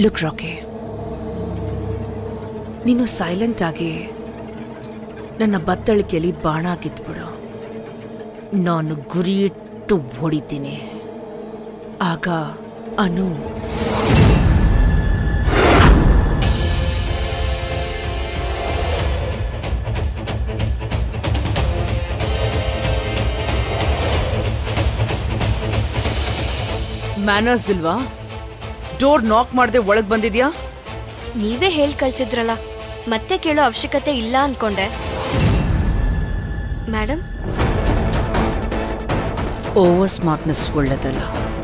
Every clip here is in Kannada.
ಲುಕ್ ರಾಕಿ, ನೀನು ಸೈಲೆಂಟ್ ಆಗಿ ನನ್ನ ಬತ್ತಳಿಕೆಯಲ್ಲಿ ಬಾಣ ಕಿತ್ಬಿಡು. ನಾನು ಗುರಿ ಇಟ್ಟು ಹೊಡಿತೀನಿ. ಆಗ ಅನು ಮ್ಯಾನರ್ಸ್ ಇಲ್ವಾ? ಡೋರ್ ನಾಕ್ ಮಾಡದೆ ಒಳಗ್ ಬಂದಿದ್ಯಾ? ನೀವೇ ಹೇಳ್ ಕಳ್ಸಿದ್ರಲ್ಲ, ಮತ್ತೆ ಕೇಳೋ ಅವಶ್ಯಕತೆ ಇಲ್ಲ ಅನ್ಕೊಂಡೆ. ಮೇಡಮ್, ಓವರ್ ಸ್ಮಾರ್ಟ್ನೆಸ್ ಒಳ್ಳೆದಲ್ಲ.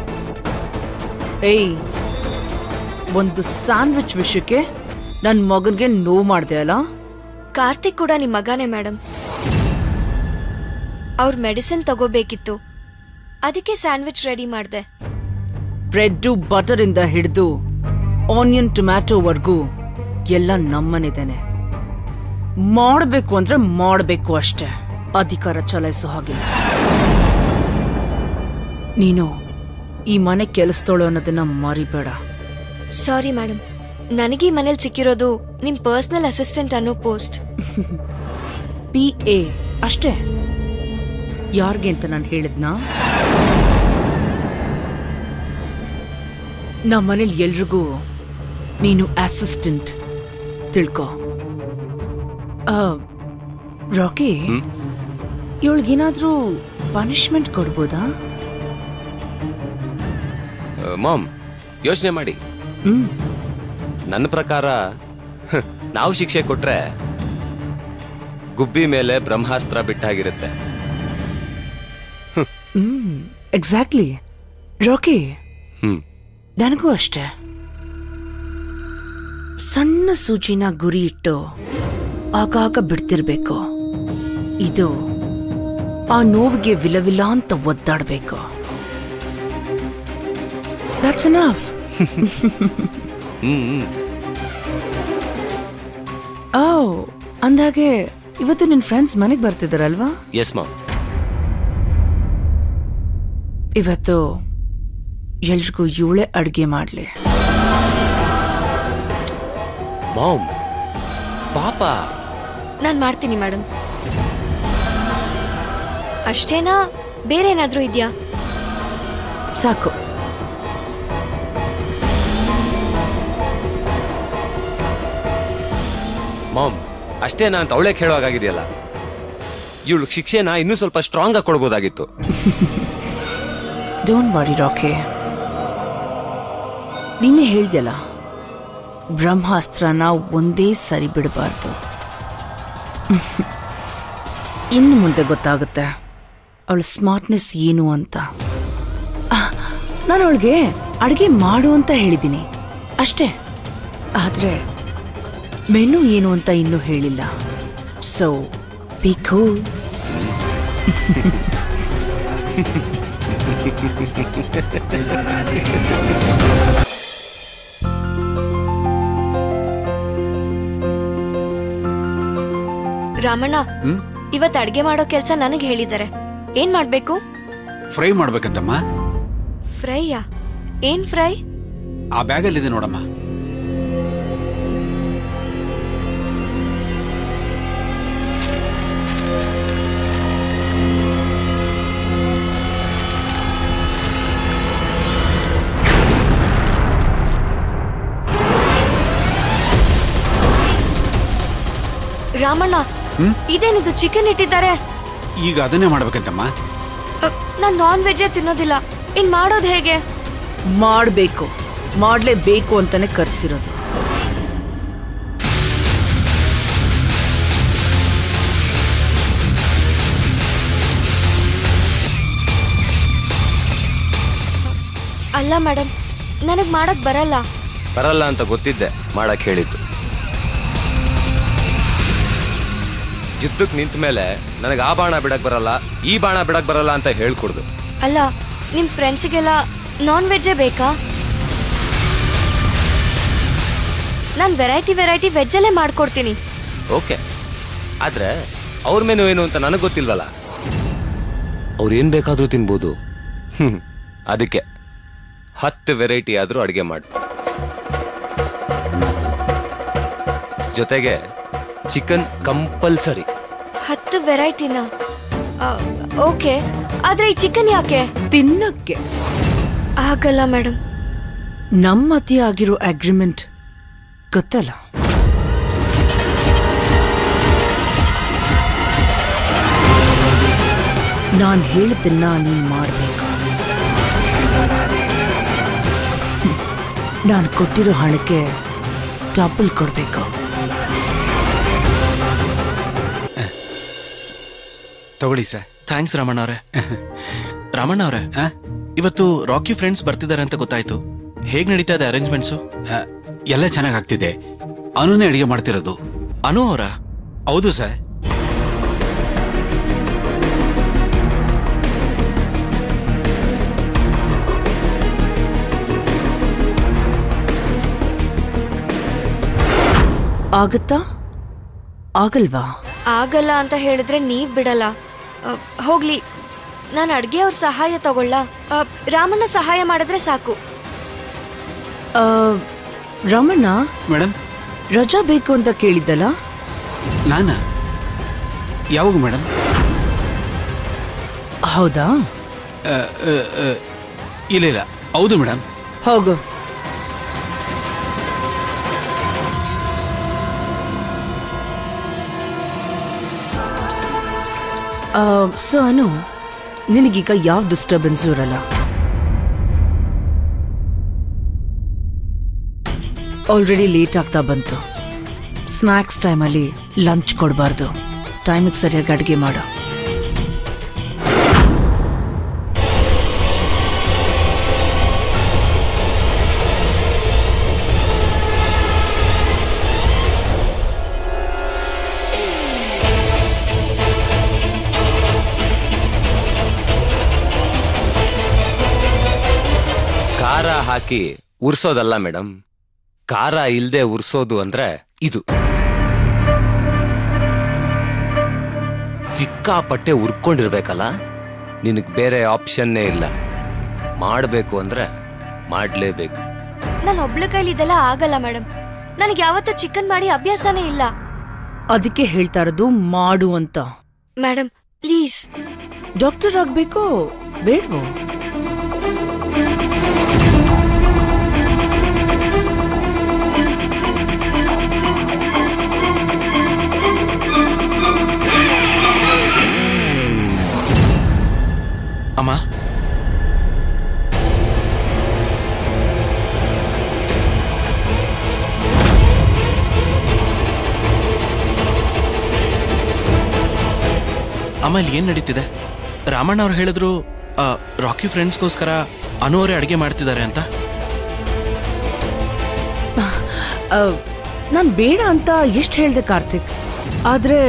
ಏಯ್, ಒಂದು ಸ್ಯಾಂಡ್ವಿಚ್ ವಿಷಯಕ್ಕೆ ನನ್ನ ಮಗನ್ಗೆ ನೋವು ಮಾಡ್ದೆ ಅಲ್ಲ? ಕಾರ್ತಿಕ್ ಕೂಡ ನಿಮ್ ಮಗನೇ ಮೇಡಮ್. ಅವ್ರ ಮೆಡಿಸಿನ್ ತಗೋಬೇಕಿತ್ತು, ಅದಕ್ಕೆ ಸ್ಯಾಂಡ್ವಿಚ್ ರೆಡಿ ಮಾಡ್ದೆ. ಬ್ರೆಡ್ಡು ಬಟರ್ ಇಂದ ಹಿಡಿದು ಆನಿಯನ್ ಟೊಮ್ಯಾಟೊವರೆಗೂ ಎಲ್ಲ ನಮ್ಮನಿದ್ದೇನೆ. ಮಾಡಬೇಕು ಅಂದ್ರೆ ಮಾಡಬೇಕು ಅಷ್ಟೇ, ಅಧಿಕಾರ ಚಲಾಯಿಸೋ ಹಾಗಿಲ್ಲ. ನೀನು ಈ ಮನೆ ಕೆಲಸದೋಳು ಅನ್ನೋದನ್ನ ಮರಿಬೇಡ. ಸಾರಿ ಮೇಡಮ್, ನನಗೆ ಈ ಮನೇಲಿ ಸಿಕ್ಕಿರೋದು ನಿಮ್ ಪರ್ಸನಲ್ ಅಸಿಸ್ಟೆಂಟ್ ಅನ್ನೋ ಪೋಸ್ಟ್. PA ಅಷ್ಟೇ. ಯಾರ್ಗೆ ಅಂತ ನಾನು ಹೇಳಿದ್ನಾ? ನಮ್ಮ ಮನೇಲಿ ಎಲ್ರಿಗೂ ನೀನು ಅಸಿಸ್ಟೆಂಟ್ ತಿಳ್ಕೊ. ರಾಕಿ, ಇವಳಿಗೇನಾದ್ರೂ ಪನಿಷ್ಮೆಂಟ್ ಕೊಡ್ಬೋದಾ? ಮಾಮ್, ಯೋಚನೆ ಮಾಡಿ. ನನ್ನ ಪ್ರಕಾರ ನಾವು ಶಿಕ್ಷೆ ಕೊಟ್ರೆ ಗುಬ್ಬಿ ಮೇಲೆ ಬ್ರಹ್ಮಾಸ್ತ್ರ ಬಿಟ್ಟಾಗಿರುತ್ತೆ. ಎಕ್ಸಾಕ್ಟ್ಲಿ ರಾಕಿ, ನನಗೂ ಅಷ್ಟೇ. ಸಣ್ಣ ಸೂಚಿನ ಗುರಿ ಇಟ್ಟು ಆಗಾಗ ಬಿಡ್ತಿರ್ಬೇಕು. ಇದು ಆ ನೋವಿಗೆ ವಿಲವಿಲ ಅಂತ ಒದ್ದಾಡ್ಬೇಕು. That's enough. ಅಂದಾಗೆ ಇವತ್ತು ನಿನ್ ಫ್ರೆಂಡ್ಸ್ ಮನೆಗೆ ಬರ್ತಿದಾರಲ್ವಾ? S ma'am. ಇವತ್ತು ಎಲ್ರಿಗೂ ಇವಳೆ ಅಡ್ಗೆ ಮಾಡ್ಲಿ. ಮಾಮ್, ಪಾಪ. ನಾನ್ ಮಾಡ್ತೀನಿ ಮೇಡಮ್. ಅಷ್ಟೇನಾ, ಬೇರೆ ಏನಾದ್ರೂ ಇದ್ಯಾ? ಸಾಕು. ಮಾಮ್, ಅಷ್ಟೇನಾ ಅಂತ ಅವಳೇ ಕೇಳುವಾಗಾಗಿದೆಯಲ್ಲ. ಇವಳು ಶಿಕ್ಷೆನ ಇನ್ನೂ ಸ್ವಲ್ಪ ಸ್ಟ್ರಾಂಗ್ ಆಗಿ ಕೊಡ್ಬೋದಾಗಿತ್ತು. ಡೋಂಟ್ ವರಿ ರಾಕಿ, ನಿನ್ನೆ ಹೇಳ್ದಲ್ಲ, ಬ್ರಹ್ಮಾಸ್ತ್ರನ ಒಂದೇ ಸರಿ ಬಿಡಬಾರ್ದು. ಇನ್ನು ಮುಂದೆ ಗೊತ್ತಾಗುತ್ತೆ ಅವಳ ಸ್ಮಾರ್ಟ್ನೆಸ್ ಏನು ಅಂತ. ನಾನು ಅವಳಿಗೆ ಅಡುಗೆ ಮಾಡು ಅಂತ ಹೇಳಿದ್ದೀನಿ ಅಷ್ಟೇ, ಆದ್ರೆ ಮೆನು ಏನು ಅಂತ ಇನ್ನೂ ಹೇಳಿಲ್ಲ. So B cool. ರಾಮಣ್ಣ, ಇವತ್ತು ಅಡ್ಗೆ ಮಾಡೋ ಕೆಲ್ಸ ನನಗೆ ಹೇಳಿದ್ದಾರೆ. ಏನ್ ಮಾಡ್ಬೇಕು? ಫ್ರೈ ಮಾಡ್ಬೇಕಂತಮ್ಮ. ಫ್ರೈಯಾ? ಏನ್ ಫ್ರೈ? ಆ ಬ್ಯಾಗಲ್ಲಿದೆ ನೋಡಮ್ಮ. ರಾಮಣ್ಣ, ಇದೇನಿದು ಚಿಕನ್ ಇಟ್ಟಿದ್ದಾರೆ? ಈಗ ಅದನ್ನೇ ಮಾಡ್ಬೇಕಂತಮ್ಮ. ನಾನ್ ನಾನ್ ವೆಜ್ ತಿನ್ನೋದಿಲ್ಲ, ಇನ್ ಮಾಡೋದು ಹೇಗೆ? ಮಾಡಬೇಕು, ಮಾಡ್ಲೇಬೇಕು ಅಂತಾನೆ ಕರ್ಸಿರೋದು. ಅಲ್ಲ ಮೇಡಮ್, ನನಗ್ ಮಾಡಕ್ ಬರಲ್ಲ. ಬರಲ್ಲ ಅಂತ ಗೊತ್ತಿದ್ದೆ ಮಾಡಕ್ ಹೇಳಿದ್ದು. ಯುದ್ಧಕ್ಕೆ ನಿಂತ ಮೇಲೆ ನನಗೆ ಆ ಬಾಣ ಬಿಡಕ್ ಬರಲ್ಲ, ಈ ಬಾಣ ಬಿಡಕ್ ಬರಲ್ಲ ಅಂತ ಹೇಳ್ಕೊಡ್ದು. ಅಲ್ಲ, ನಿಮ್ ಫ್ರೆಂಡ್ಸ್ಗೆಲ್ಲ ನಾನ್ ವೆಜ್ಜೇ ಬೇಕಾ? ನಾನ್ ವೆರೈಟಿ ವೆಜ್ಜಲ್ಲೇ ಮಾಡ್ಕೊಡ್ತೀನಿ. ಓಕೆ, ಆದ್ರೆ ಅವ್ರ ಮೆನು ಏನು ಅಂತ ನನಗೆ ಗೊತ್ತಿಲ್ವಲ್ಲ. ಅವ್ರು ಏನ್ ಬೇಕಾದ್ರೂ ತಿನ್ಬೋದು. ಅದಕ್ಕೆ 10 ವೆರೈಟಿ ಆದ್ರೂ ಅಡುಗೆ ಮಾಡು. ಜೊತೆಗೆ ಚಿಕನ್ ಕಂಪಲ್ಸರಿ. 10 ವೆರೈಟಿನ? ಓಕೆ, ಆದ್ರೆ ಈ ಚಿಕನ್ ಯಾಕೆ? ತಿನ್ನಕ್ಕೆ. ಆಗಲ್ಲ ಮೇಡಮ್. ನಮ್ಮ ಮಧ್ಯೆ ಆಗಿರೋ ಅಗ್ರಿಮೆಂಟ್ ಗೊತ್ತಲ್ಲ. ನಾನು ಹೇಳಿದ್ದನ್ನ ನೀನ್ ಮಾಡ್ಬೇಕು. ನಾನು ಕೊಟ್ಟಿರೋ ಹಣಕ್ಕೆ ಡಬಲ್ ಕೊಡ್ಬೇಕು. ತಗೊಳ್ಳಿ ಸರ್. ಥ್ಯಾಂಕ್ಸ್ ರಾಮಣ್ಣ ಅವರೇ. ರಾಮಣ್ಣ ಅವರೇ, ಇವತ್ತು ರಾಕಿ ಫ್ರೆಂಡ್ಸ್ ಬರ್ತಿದ್ದಾರೆ ಅಂತ ಗೊತ್ತಾಯ್ತು. ಹೇಗ್ ನಡೀತಾ ಇದೆ ಅರೇಂಜ್ಮೆಂಟ್ಸು? ಎಲ್ಲ ಚೆನ್ನಾಗಿ ಆಗ್ತಿದೆ. ಅನುನೇ ಅಡಿಗೆ ಮಾಡ್ತಿರೋದು. ಅನು ಅವರ? ಹೌದು ಸರ್. ಆಗತ್ತಾ ಆಗಲ್ವಾ? ಆಗಲ್ಲ ಅಂತ ಹೇಳಿದ್ರೆ ನೀವ್ ಬಿಡಲ್ಲ. ಹೋಗ್ಲಿ, ನಾನು ಅಡ್ಗೆ ಅವ್ರ ಸಹಾಯ ತಗೊಳ್ಳ? ರಾಮಣ್ಣ ಸಹಾಯ ಮಾಡಿದ್ರೆ ಸಾಕು. ರಮಣ್ಣ ಮೇಡಮ್, ರಜಾ ಬೇಕು ಅಂತ ಕೇಳಿದ್ದಲ್ಲ? ನಾನಾ? ಯಾವಾಗ ಮೇಡಮ್? ಹೌದಾ? ಇಲ್ಲ ಇಲ್ಲ, ಹೌದು ಮೇಡಮ್. ಹೋಗು. ಸೊ ಅನು, ನಿನಗೀಗ ಯಾವ ಡಿಸ್ಟರ್ಬೆನ್ಸು ಇರಲ್ಲ. ಆಲ್ರೆಡಿ ಲೇಟ್ ಆಗ್ತಾ ಬಂತು. ಸ್ನ್ಯಾಕ್ಸ್ ಟೈಮಲ್ಲಿ ಲಂಚ್ ಕೊಡಬಾರ್ದು. ಟೈಮಿಗೆ ಸರಿಯಾಗಿ ಅಡುಗೆ ಮಾಡು. ಖಾರ ಹಾಕಿ ಉರ್ಸೋದಲ್ಲ ಮೇಡಮ್, ಖಾರ ಇಲ್ದೆ ಉರ್ಸೋದು ಅಂದ್ರೆ ಇದು. ಸಿಕ್ಕಾಪಟ್ಟೆ ಉರ್ಕೊಂಡಿರ್ಬೇಕಲ್ಲ, ನಿನಗ್ ಬೇರೆ ಆಪ್ಷನ್ನೇ ಇಲ್ಲ. ಮಾಡಬೇಕು ಅಂದ್ರೆ ಮಾಡ್ಲೇಬೇಕು. ನಾನು ಒಬ್ಳ ಕೈಲಿ ಇದೆಲ್ಲ ಆಗಲ್ಲ ಮೇಡಮ್. ನನಗೆ ಯಾವತ್ತೂ ಚಿಕನ್ ಮಾಡಿ ಅಭ್ಯಾಸನೇ ಇಲ್ಲ. ಅದಕ್ಕೆ ಹೇಳ್ತಾ ಇರೋದು ಮಾಡು ಅಂತ. Madam please. ಡಾಕ್ಟರ್ ಆಗ್ಬೇಕೋ ಬೇಡವೋ? ಅಮ್ಮ, ಅಮ್ಮ ಇಲ್ಲಿ ಏನ್ ನಡೀತಿದೆ? ರಾಮಣ್ಣ ಅವ್ರು ಹೇಳಿದ್ರು ರಾಕಿ ಫ್ರೆಂಡ್ಸ್ಗೋಸ್ಕರ ಅನು ಅವರೇ ಅಡುಗೆ ಮಾಡ್ತಿದ್ದಾರೆ ಅಂತ. ನಾನು ಬೇಡ ಅಂತ ಎಷ್ಟು ಹೇಳ್ದೆ ಕಾರ್ತಿಕ್. ಆದ್ರೆ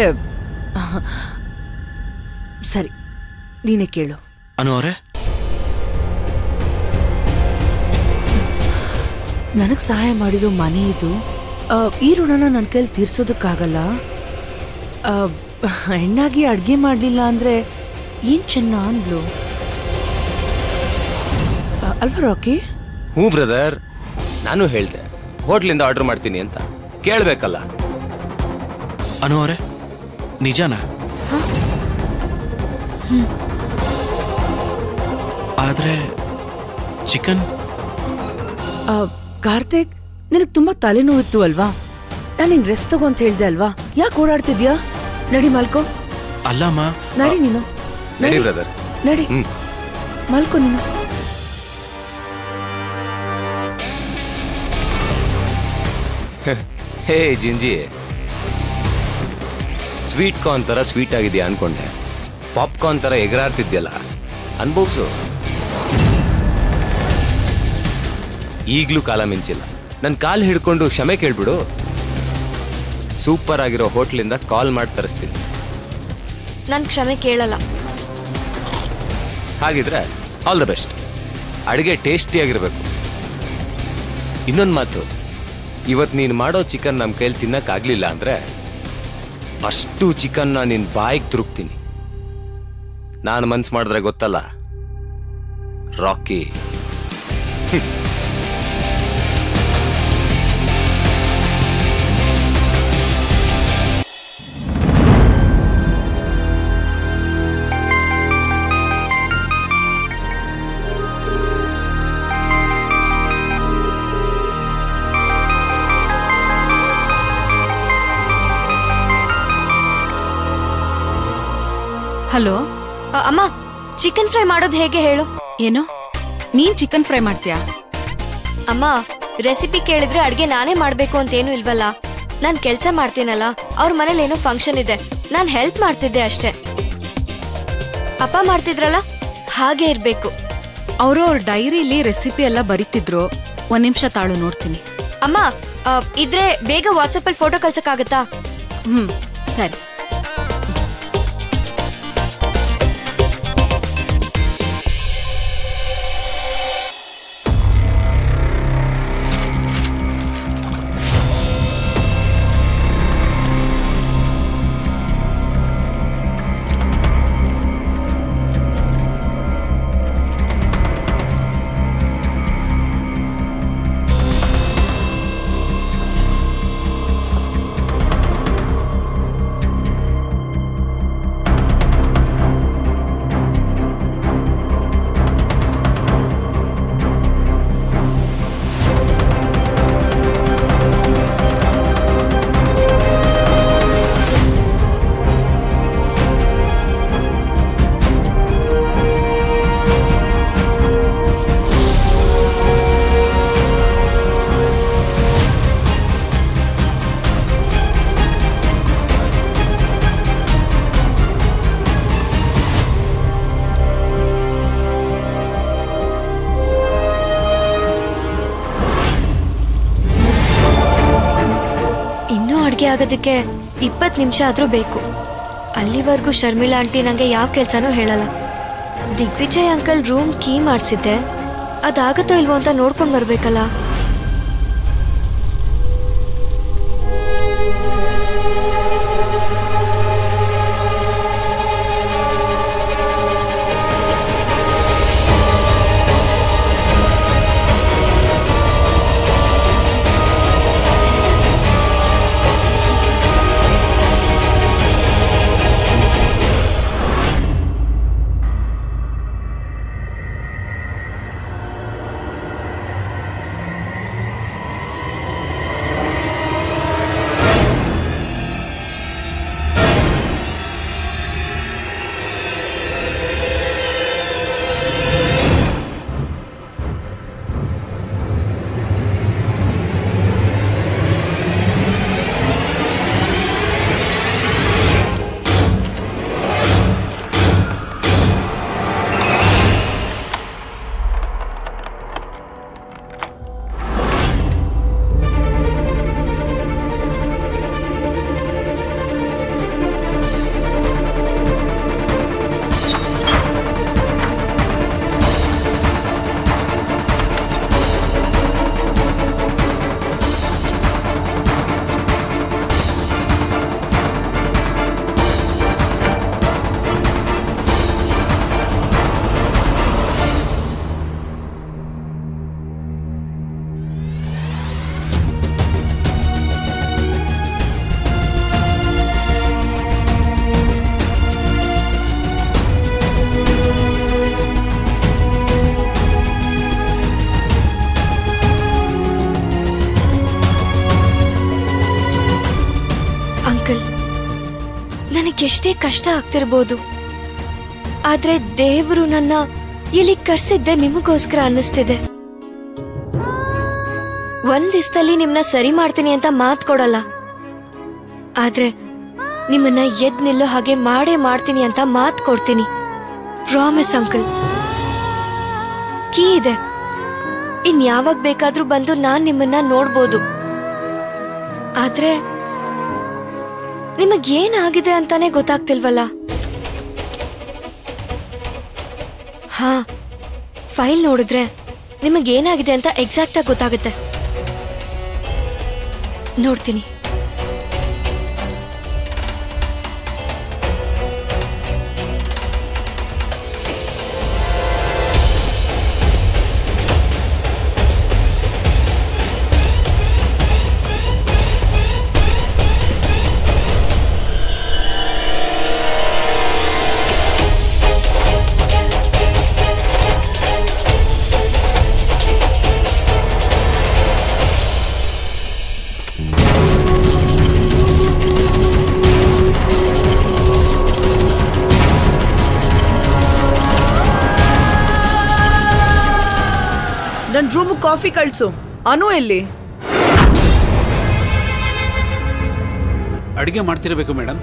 ಸರಿ, ನೀನೇ ಕೇಳು. ಅನು ಅವರೇ, ನನಗ್ ಸಹಾಯ ಮಾಡಿರೋ ಮನೆ ಇದು. ಈ ಋಣನ ನನ್ನ ಕೈಲಿ ತೀರ್ಸೋದಕ್ಕಾಗಲ್ಲ. ಹೆಣ್ಣಾಗಿ ಅಡ್ಗೆ ಮಾಡ್ಲಿಲ್ಲ ಅಂದ್ರೆ ಏನ್ ಚೆನ್ನ ಅಂದ್ಲು ಅಲ್ವಾ ರಾಕಿ? ಹ್ಞೂ ಬ್ರದರ್, ನಾನು ಹೇಳ್ದೆ ಹೋಟ್ಲಿಂದ ಆರ್ಡರ್ ಮಾಡ್ತೀನಿ ಅಂತ. ಕೇಳ್ಬೇಕಲ್ಲ. ಅನು ಅವರೇ, ನಿಜಾನಾ? ಆದ್ರೆ ಚಿಕನ್? ಕಾರ್ತಿಕ್, ನಿನಗ್ ತುಂಬಾ ತಲೆನೋವಿತ್ತು ಅಲ್ವಾ? ನಾನು ನಿಂಗೆ ರೆಸ್ಟ್ ತಗೋ ಅಂತ ಹೇಳ್ದೆ ಅಲ್ವಾ? ಯಾಕೆ ಓಡಾಡ್ತಿದ್ಯಾ? ನಡಿ ಮಲ್ಕೋ. ಅಲ್ಲಮ್ಮ, ನಡಿ ನೀನು. ನಡಿ ಬ್ರದರ್, ನಡಿ ಮಲ್ಕೋ ನೀನು. ಹೇ ಜಿಂಜಿ, ಸ್ವೀಟ್ ಕಾರ್ನ್ ತರ ಸ್ವೀಟ್ ಆಗಿದೆಯಾ ಅನ್ಕೊಂಡೆ. ಪಾಪ್ಕಾರ್ನ್ ತರ ಎಗರಾಡ್ತಿದ್ಯಲ್ಲ, ಅನ್ಭವ್ಸು. ಈಗ್ಲೂ ಕಾಲ ಮಿಂಚಿಲ್ಲ. ನನ್ನ ಕಾಲ್ ಹಿಡ್ಕೊಂಡು ಕ್ಷಮೆ ಕೇಳ್ಬಿಡು. ಸೂಪರ್ ಆಗಿರೋ ಹೋಟ್ಲಿಂದ ಕಾಲ್ ಮಾಡಿ ತರಿಸ್ತೀನಿ. ನಾನು ಕ್ಷಮೆ ಕೇಳಲ್ಲ. ಹಾಗಿದ್ರೆ ಆಲ್ ದ ಬೆಸ್ಟ್. ಅಡುಗೆ ಟೇಸ್ಟಿಯಾಗಿರ್ಬೇಕು. ಇನ್ನೊಂದು ಮಾತು, ಇವತ್ತು ನೀನು ಮಾಡೋ ಚಿಕನ್ ನಮ್ಮ ಕೈಲಿ ತಿನ್ನಕ್ಕಾಗ್ಲಿಲ್ಲ ಅಂದ್ರೆ ಅಷ್ಟು ಚಿಕನ್ನ ನಿನ್ನ ಬಾಯಿಗೆ ತುರುಕ್ತೀನಿ. ನಾನು ಮನ್ಸು ಮಾಡಿದ್ರೆ ಗೊತ್ತಲ್ಲ ರಾಕಿ. ಹಲೋ ಅಮ್ಮ ಚಿಕನ್ ಫ್ರೈ ಮಾಡೋದು ಹೇಗೆ ಹೇಳು. ಏನು ನೀನ್ ಚಿಕನ್ ಫ್ರೈ ಮಾಡ್ತೀಯಾ? ಅಮ್ಮ ರೆಸಿಪಿ ಕೇಳಿದ್ರೆ ಅಡ್ಗೆ ನಾನೇ ಮಾಡ್ಬೇಕು ಅಂತೇನು ಇಲ್ವಲ್ಲ. ನಾನ್ ಕೆಲ್ಸ ಮಾಡ್ತೀನಲ್ಲ, ಅವ್ರ ಮನೇಲಿ ಏನೋ ಫಂಕ್ಷನ್ ಇದೆ, ನಾನ್ ಹೆಲ್ಪ್ ಮಾಡ್ತಿದ್ದೆ ಅಷ್ಟೇ. ಅಪ್ಪ ಮಾಡ್ತಿದ್ರಲ್ಲ ಹಾಗೆ ಇರ್ಬೇಕು. ಅವರು ಅವ್ರ ಡೈರಿಲಿ ರೆಸಿಪಿ ಎಲ್ಲ ಬರೀತಿದ್ರು. ಒಂದ್ ನಿಮಿಷ ತಾಳು ನೋಡ್ತೀನಿ. ಅಮ್ಮ ಇದ್ರೆ ಬೇಗ ವಾಟ್ಸಪ್ ಅಲ್ಲಿ ಫೋಟೋ ಕಳ್ಸಕ್ಕಾಗತ್ತಾ? ಸರಿ. ಆಗೋದಕ್ಕೆ 20 ನಿಮಿಷ ಆದ್ರೂ ಬೇಕು. ಅಲ್ಲಿವರೆಗೂ ಶರ್ಮಿಳಾ ಆಂಟಿ ನಂಗೆ ಯಾವ ಕೆಲ್ಸನೂ ಹೇಳಲ್ಲ. ದಿಗ್ವಿಜಯ್ ಅಂಕಲ್ ರೂಮ್ ಕೀ ಮಾಡಿಸಿದ್ದೆ, ಅದಾಗತ್ತೋ ಇಲ್ವೋ ಅಂತ ನೋಡ್ಕೊಂಡು ಬರ್ಬೇಕಲ್ಲ. ನನಗೆಷ್ಟೇ ಕಷ್ಟ ಆಗ್ತಿರ್ಬೋದು, ಆದ್ರೆ ದೇವರು ನನ್ನ ಇಲ್ಲಿ ಕರ್ಸಿದ್ದೆ ನಿಮಗೋಸ್ಕರ ಅನ್ನಿಸ್ತಿದೆ. ಒಂದ್ ದಿವಸದಲ್ಲಿ ನಿಮ್ಮನ್ನ ಸರಿ ಮಾಡ್ತೀನಿ ಅಂತ ಮಾತ್ ಕೊಡಲ್ಲ, ಆದ್ರೆ ನಿಮ್ಮನ್ನ ಎದ್ ನಿಲ್ಲೋ ಹಾಗೆ ಮಾಡೇ ಮಾಡ್ತೀನಿ ಅಂತ ಮಾತ್ ಕೊಡ್ತೀನಿ. Promise uncle. ಕೀ ಇದೆ, ಇನ್ ಯಾವಾಗ ಬೇಕಾದ್ರೂ ಬಂದು ನಾನ್ ನಿಮ್ಮನ್ನ ನೋಡ್ಬೋದು. ಆದ್ರೆ ನಿಮಗೇನಾಗಿದೆ ಅಂತಾನೆ ಗೊತ್ತಾಗ್ತಿಲ್ವಲ್ಲ. ಹಾ, ಫೈಲ್ ನೋಡಿದ್ರೆ ನಿಮಗೇನಾಗಿದೆ ಅಂತ ಎಕ್ಸಾಕ್ಟ್ ಆಗಿ ಗೊತ್ತಾಗುತ್ತೆ. ನೋಡ್ತೀನಿ. ಕಾಫಿ ಕಳ್ಸು. ಅನು ಎಲ್ಲಿ? ಅಡಿಗೆ ಮಾಡ್ತಿರಬೇಕು ಮೇಡಮ್.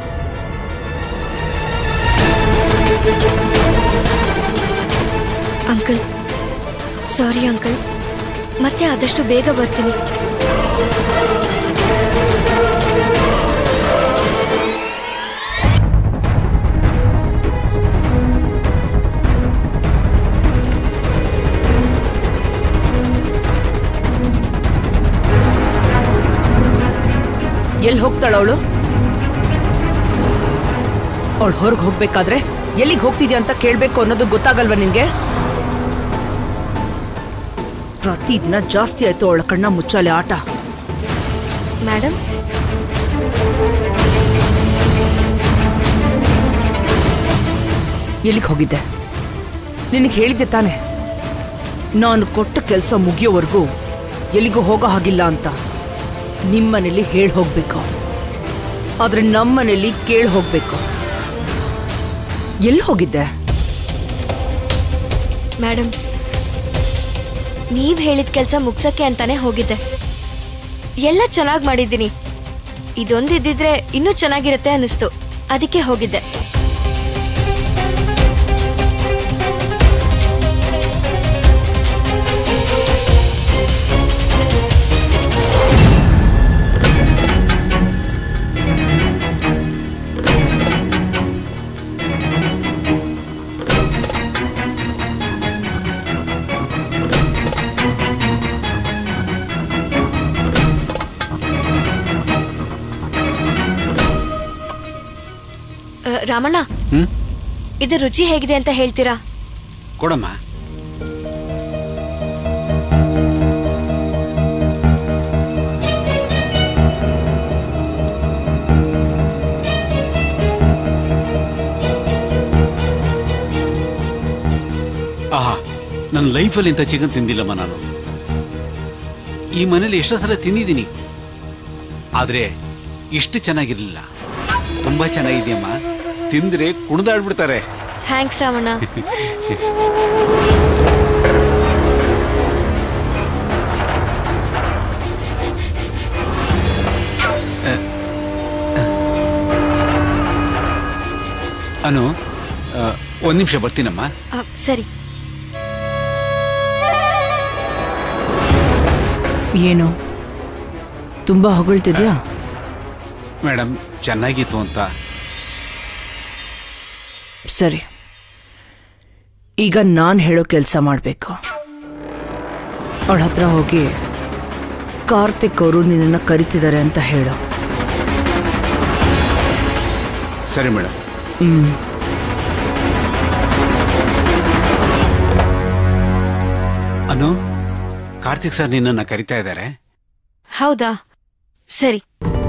ಅಂಕಲ್, ಸಾರಿ ಅಂಕಲ್, ಮತ್ತೆ ಆದಷ್ಟು ಬೇಗ ಬರ್ತೀನಿ. ಎಲ್ಲಿ ಹೋಗ್ತಾಳ ಅವಳು? ಅವಳು ಹೊರಗೆ ಹೋಗ್ಬೇಕಾದ್ರೆ ಎಲ್ಲಿಗೆ ಹೋಗ್ತಿದ್ಯಾ ಅಂತ ಕೇಳ್ಬೇಕು ಅನ್ನೋದು ಗೊತ್ತಾಗಲ್ವಾ ನಿನ್ಗೆ? ಪ್ರತಿದಿನ ಜಾಸ್ತಿ ಆಯ್ತು ಅವಳ ಕಣ್ಣ ಮುಚ್ಚಾಲೆ ಆಟ. ಮೇಡಮ್, ಎಲ್ಲಿಗೆ ಹೋಗಿದ್ದೆ? ನಿನಗೆ ಹೇಳಿದ್ದೆ ತಾನೆ ನಾನು ಕೊಟ್ಟ ಕೆಲಸ ಮುಗಿಯೋವರೆಗೂ ಎಲ್ಲಿಗೂ ಹೋಗೋ ಹಾಗಿಲ್ಲ ಅಂತ. ನಿಮ್ಮನೇಲಿ ಹೇಳಿ ಹೋಗ್ಬೇಕು, ಆದ್ರೆ ನಮ್ಮನೇಲಿ ಕೇಳಿ ಹೋಗ್ಬೇಕು. ಎಲ್ಲಿ ಹೋಗಿದ್ದೆ? ಮೇಡಮ್, ನೀವ್ ಹೇಳಿದ ಕೆಲಸ ಮುಗ್ಸಕ್ಕೆ ಅಂತಾನೆ ಹೋಗಿದ್ದೆ. ಎಲ್ಲ ಚೆನ್ನಾಗಿ ಮಾಡಿದ್ದೀನಿ. ಇದೊಂದಿದ್ದಿದ್ರೆ ಇನ್ನೂ ಚೆನ್ನಾಗಿರುತ್ತೆ ಅನಿಸ್ತು, ಅದಕ್ಕೆ ಹೋಗಿದ್ದೆ. ರಾಮಣ್ಣ, ಇದು ರುಚಿ ಹೇಗಿದೆ ಅಂತ ಹೇಳ್ತೀರಾ? ಕೊಡಮ್ಮ. ಆಹಾ, ನನ್ನ ಲೈಫಲ್ಲಿ ಇಂಥ ಚಿಕನ್ ತಿಂದಿಲ್ಲಮ್ಮ ನಾನು. ಈ ಮನೇಲಿ ಎಷ್ಟೋ ಸಲ ತಿಂದಿದ್ದೀನಿ, ಆದ್ರೆ ಇಷ್ಟು ಚೆನ್ನಾಗಿರ್ಲಿಲ್ಲ. ತುಂಬಾ ಚೆನ್ನಾಗಿದೆಯಮ್ಮ, ತಿಂದ್ರೆ ಕುಣಿದಾಡ್ಬಿಡ್ತಾರೆ. ಥ್ಯಾಂಕ್ಸ್ ರಾಮಣ್ಣ. ಅನು, ಒಂದ್ ನಿಮಿಷ ಬರ್ತೀನಮ್ಮ. ಸರಿ. ಏನು ತುಂಬಾ ಹೊಗಳ್ತಿದ್ಯಾ? ಮೇಡಮ್, ಚೆನ್ನಾಗಿತ್ತು ಅಂತ. ಸರಿ, ಈಗ ನಾನು ಹೇಳೋ ಕೆಲಸ ಮಾಡಬೇಕು. ಅವಳ ಹತ್ರ ಹೋಗಿ ಕಾರ್ತಿಕ್ ಅವರು ನಿನ್ನನ್ನು ಕರಿತಿದ್ದಾರೆ ಅಂತ ಹೇಳು. ಸರಿ ಮೇಡಮ್. ಅನು, ಕಾರ್ತಿಕ್ ಸರ್ ನಿನ್ನನ್ನು ಕರಿತಾ ಇದ್ದಾರೆ. ಹೌದಾ? ಸರಿ.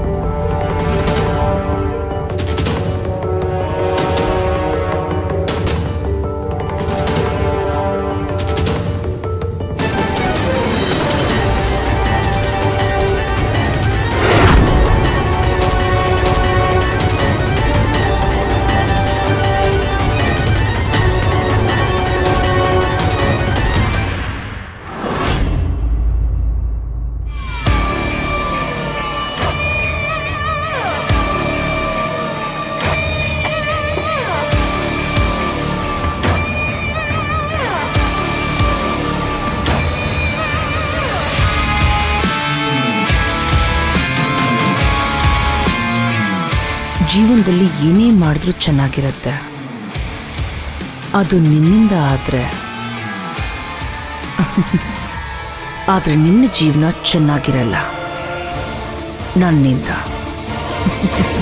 ಜೀವನದಲ್ಲಿ ಏನೇ ಮಾಡಿದ್ರೂ ಚೆನ್ನಾಗಿರುತ್ತೆ. ಅದು ನಿನ್ನಿಂದ ಆದ್ರೆ ನಿನ್ನ ಜೀವನ ಚೆನ್ನಾಗಿರಲ್ಲ ನನ್ನಿಂದ.